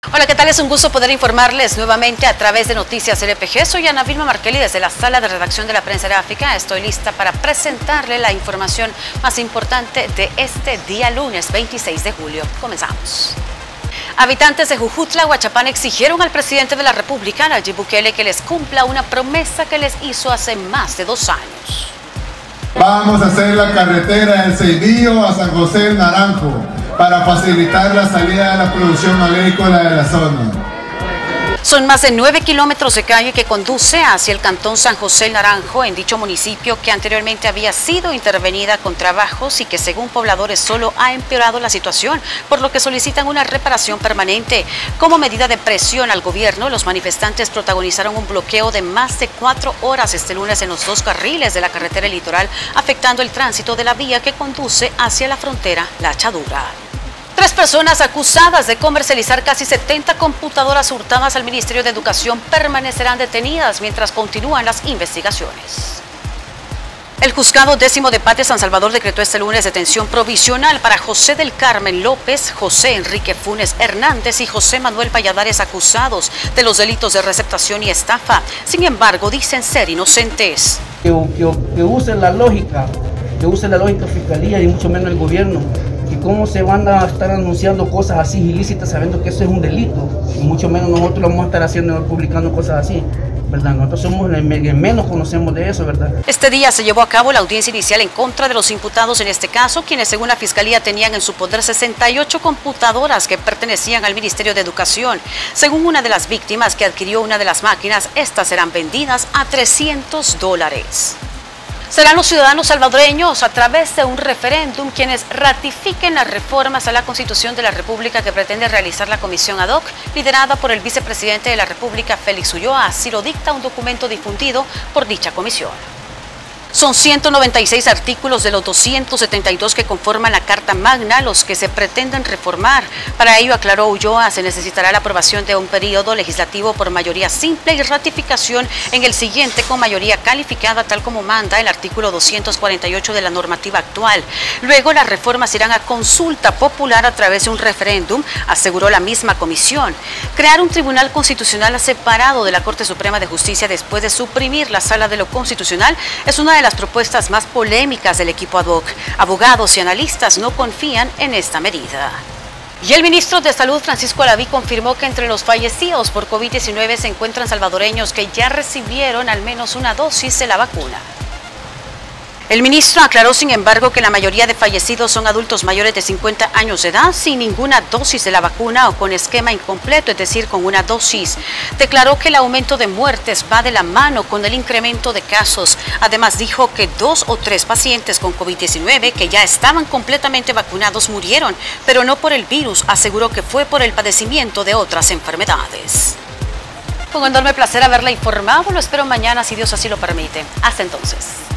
Hola, ¿qué tal? Es un gusto poder informarles nuevamente a través de Noticias LPG. Soy Ana Vilma Markelly desde la sala de redacción de la prensa gráfica. Estoy lista para presentarle la información más importante de este día lunes 26 de julio. Comenzamos. Habitantes de Jujutla, Huachapán, exigieron al presidente de la República, Nayib Bukele, que les cumpla una promesa que les hizo hace más de 2 años. Vamos a hacer la carretera del Ceibío a San José del Naranjo para facilitar la salida de la producción agrícola de la zona. Son más de 9 kilómetros de calle que conduce hacia el cantón San José del Naranjo en dicho municipio, que anteriormente había sido intervenida con trabajos y que según pobladores solo ha empeorado la situación, por lo que solicitan una reparación permanente. Como medida de presión al gobierno, los manifestantes protagonizaron un bloqueo de más de 4 horas este lunes en los 2 carriles de la carretera litoral, afectando el tránsito de la vía que conduce hacia la frontera La Achadura. 3 personas acusadas de comercializar casi 70 computadoras hurtadas al Ministerio de Educación permanecerán detenidas mientras continúan las investigaciones. El Juzgado 10º de Paz de San Salvador decretó este lunes detención provisional para José del Carmen López, José Enrique Funes Hernández y José Manuel Valladares, acusados de los delitos de receptación y estafa. Sin embargo, dicen ser inocentes. Que usen la lógica, Fiscalía y mucho menos el gobierno. Y cómo se van a estar anunciando cosas así ilícitas sabiendo que eso es un delito, y mucho menos nosotros vamos a estar haciendo, publicando cosas así, ¿verdad? Nosotros somos el menos conocemos de eso, ¿verdad? Este día se llevó a cabo la audiencia inicial en contra de los imputados en este caso, quienes según la Fiscalía tenían en su poder 68 computadoras que pertenecían al Ministerio de Educación. Según una de las víctimas que adquirió una de las máquinas, estas serán vendidas a $300. Serán los ciudadanos salvadoreños, a través de un referéndum, quienes ratifiquen las reformas a la Constitución de la República que pretende realizar la comisión ad hoc, liderada por el vicepresidente de la República, Félix Ulloa. Así lo dicta un documento difundido por dicha comisión. Son 196 artículos de los 272 que conforman la Carta Magna los que se pretenden reformar. Para ello, aclaró Ulloa, se necesitará la aprobación de un periodo legislativo por mayoría simple y ratificación en el siguiente con mayoría calificada, tal como manda el artículo 248 de la normativa actual. Luego, las reformas irán a consulta popular a través de un referéndum, aseguró la misma comisión. Crear un tribunal constitucional separado de la Corte Suprema de Justicia después de suprimir la Sala de lo Constitucional es una de las propuestas más polémicas del equipo ad hoc. Abogados y analistas no confían en esta medida. Y el ministro de Salud, Francisco Alaví, confirmó que entre los fallecidos por COVID-19 se encuentran salvadoreños que ya recibieron al menos una dosis de la vacuna. El ministro aclaró, sin embargo, que la mayoría de fallecidos son adultos mayores de 50 años de edad sin ninguna dosis de la vacuna o con esquema incompleto, es decir, con una dosis. Declaró que el aumento de muertes va de la mano con el incremento de casos. Además, dijo que 2 o 3 pacientes con COVID-19 que ya estaban completamente vacunados murieron, pero no por el virus. Aseguró que fue por el padecimiento de otras enfermedades. Con enorme placer haberla informado. Lo espero mañana, si Dios así lo permite. Hasta entonces.